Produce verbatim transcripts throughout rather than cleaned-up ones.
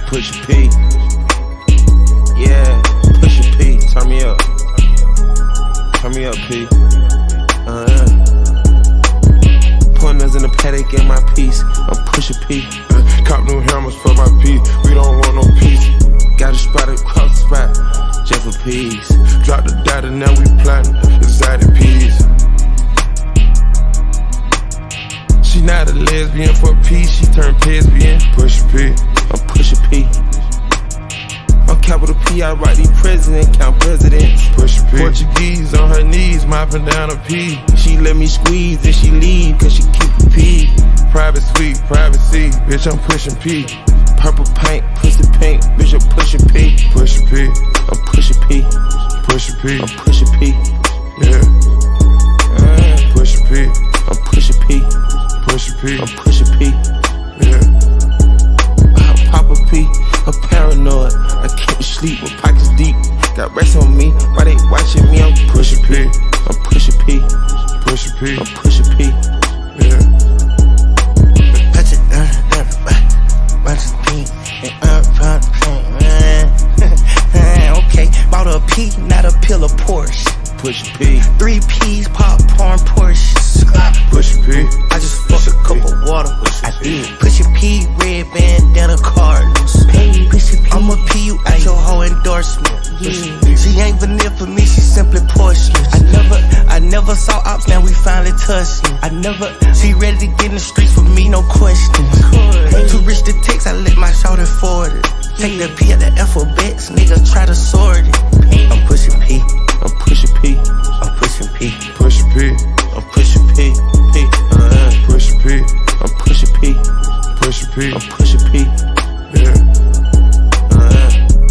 Pushin P. Yeah, Pushin P. Turn me up. Turn me up, P. Uh-huh. Pointers in the Patek in my piece. I'm Pushin P. Uh, cop new hammers for my P. We don't want no peace. Got a spot across the spot, just for peace. Drop the data, now we plotting. Exotic peas. She not a lesbian for peace. She turned Pesbian. Pushin P. I'm Pushin P. I'm capital P. I write these presidents, count presidents. Pushin P. Portuguese on her knees, mopping down a P. She let me squeeze and she leave, cause she keep a P. Private suite, privacy, bitch, I'm Pushin P. Purple paint, pussy pink, bitch, I'm Pushin P. Pushin P. I'm Pushin P. Pushin P. I'm Pushin P. Yeah. Uh, Pushin P. I'm Pushin P. Pushin P. I'm Pushin P. Yeah. I'm Papa P. I'm paranoid. I can't sleep, my pockets deep. Got rest on me, why they watching me? I'm Pushin P. I'm Pushin P. Pushin P. I'm Pushin P. Yeah. Touch it, uh, uh, watch it pink, and uh, okay, bought a P, not a pill of Porsche. Pushin P. Three P's, popcorn, Porsches. Pushin P. I just fucked a cup of water. I did. Pushin P, red bandana Cardinals. Pushin P. I'ma P you at your whole endorsement. Yeah. She ain't vanilla for me, she simply porcelain. I never, I never saw ops, now we finally touched. I never, she ready to get in the streets for me, no question. Too rich to text, I let my shoulder forward it. Take the P at the alphabets, nigga try to sort it. I'm Pushin P. I'm Pushin P. I'm Pushin P. Pushin P. I'm Pushin P. P. Uh, Pushin P. I'm Pushin P. Pushin P. I'm Pushin P. Yeah. Uh,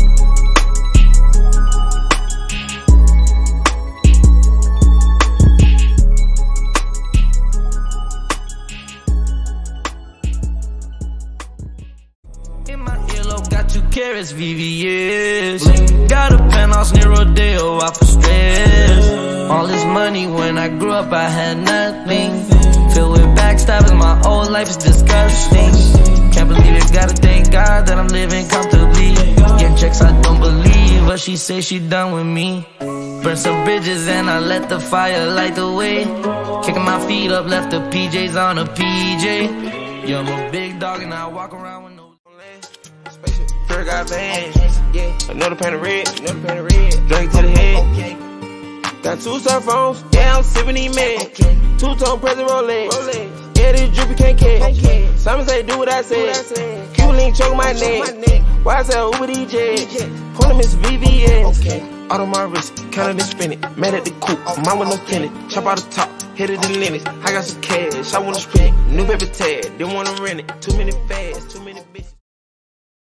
In my earlobe, got two carrots, V V S. Got a penthouse near Rodeo, out for stress. All this money, when I grew up, I had nothing. Filled with backstabbing, my whole life is disgusting. Can't believe it, gotta thank God that I'm living comfortably. Get checks, I don't believe, but she say she done with me. Burn some bridges and I let the fire light the way. Kicking my feet up, left the P Js on a P J. Yeah, I'm a big dog and I walk around with no Spaceship, fur got bands, yeah. Another pan of red, another pan of red. Drink to the head, okay. Got two cell phones, yeah, I'm sipping these meds. Okay. Two-tone present Rolex, Rolex. Yeah, this drippy can't catch. Okay. Some say do what I said. Cuban link choke my neck. Why I say Uber D J? Point them, it's V V S. Okay. Out on my wrist, counted and spin it. Mad at the coupe, mine with no tenant. Chop out the top, hit it in Linux. I got some cash, I wanna spend it. New paper tag, didn't wanna rent it. Too many fads, too many bitches.